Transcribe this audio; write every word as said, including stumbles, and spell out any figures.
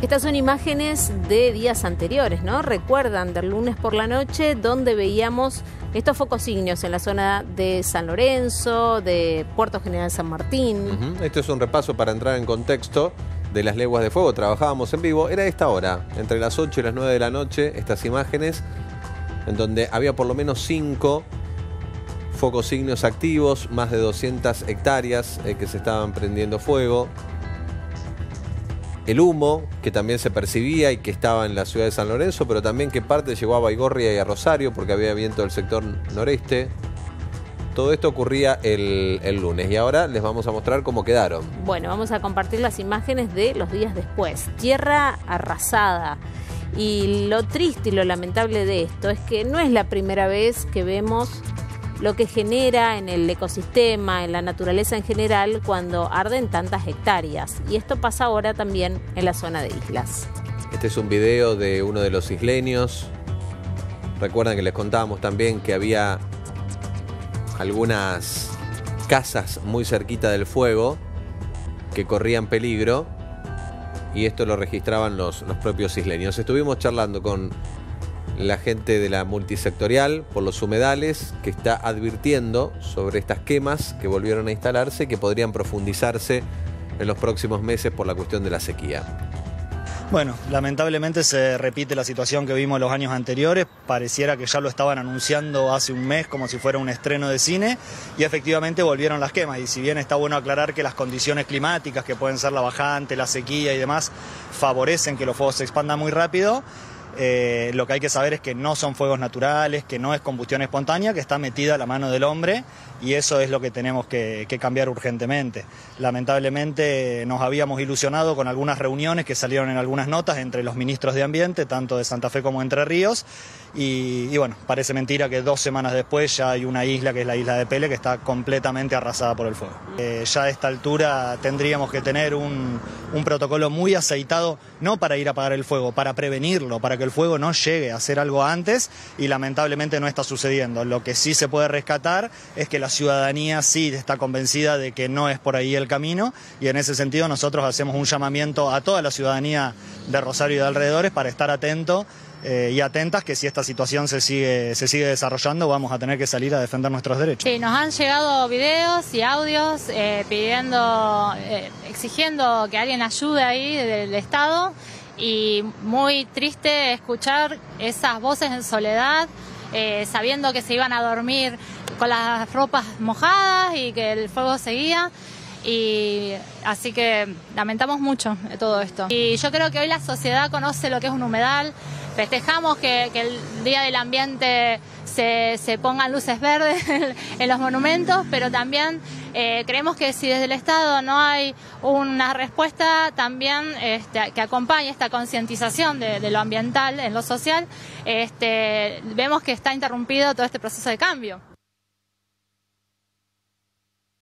Estas son imágenes de días anteriores, ¿no? Recuerdan del lunes por la noche donde veíamos estos focos ígneos en la zona de San Lorenzo, de Puerto General San Martín. Uh-huh. Esto es un repaso para entrar en contexto de las leguas de fuego. Trabajábamos en vivo, era esta hora, entre las ocho y las nueve de la noche, estas imágenes en donde había por lo menos cinco focos ígneos activos, más de doscientas hectáreas eh, que se estaban prendiendo fuego. El humo, que también se percibía y que estaba en la ciudad de San Lorenzo, pero también que parte llegó a Baigorria y a Rosario porque había viento del sector noreste. Todo esto ocurría el, el lunes y ahora les vamos a mostrar cómo quedaron. Bueno, vamos a compartir las imágenes de los días después. Tierra arrasada. Y lo triste y lo lamentable de esto es que no es la primera vez que vemos lo que genera en el ecosistema, en la naturaleza en general, cuando arden tantas hectáreas. Y esto pasa ahora también en la zona de islas. Este es un video de uno de los isleños. Recuerdan que les contábamos también que había algunas casas muy cerquita del fuego que corrían peligro. Y esto lo registraban los, los propios isleños. Estuvimos charlando con la gente de la multisectorial por los humedales, que está advirtiendo sobre estas quemas que volvieron a instalarse y que podrían profundizarse en los próximos meses por la cuestión de la sequía. Bueno, lamentablemente se repite la situación que vimos los años anteriores. Pareciera que ya lo estaban anunciando hace un mes como si fuera un estreno de cine y efectivamente volvieron las quemas. Y si bien está bueno aclarar que las condiciones climáticas, que pueden ser la bajante, la sequía y demás, favorecen que los fuegos se expandan muy rápido, Eh, lo que hay que saber es que no son fuegos naturales, que no es combustión espontánea, que está metida a la mano del hombre, y eso es lo que tenemos que, que cambiar urgentemente. Lamentablemente nos habíamos ilusionado con algunas reuniones que salieron en algunas notas entre los ministros de Ambiente, tanto de Santa Fe como de Entre Ríos, y, y bueno, parece mentira que dos semanas después ya hay una isla, que es la isla de Pele, que está completamente arrasada por el fuego. Eh, ya a esta altura tendríamos que tener un, un protocolo muy aceitado, no para ir a apagar el fuego, para prevenirlo, para que el fuego no llegue a hacer algo antes, y lamentablemente no está sucediendo. Lo que sí se puede rescatar es que la ciudadanía sí está convencida de que no es por ahí el camino, y en ese sentido nosotros hacemos un llamamiento a toda la ciudadanía de Rosario y de alrededores para estar atento eh, y atentas, que si esta situación se sigue, se sigue desarrollando vamos a tener que salir a defender nuestros derechos. Sí, nos han llegado videos y audios eh, pidiendo, eh, exigiendo que alguien ayude ahí del Estado. Y muy triste escuchar esas voces en soledad, eh, sabiendo que se iban a dormir con las ropas mojadas y que el fuego seguía. Y así que lamentamos mucho de todo esto. Y yo creo que hoy la sociedad conoce lo que es un humedal. Festejamos que, que el Día del Ambiente se, se pongan luces verdes en los monumentos, pero también eh, creemos que si desde el Estado no hay una respuesta también este, que acompañe esta concientización de, de lo ambiental en lo social, este, vemos que está interrumpido todo este proceso de cambio.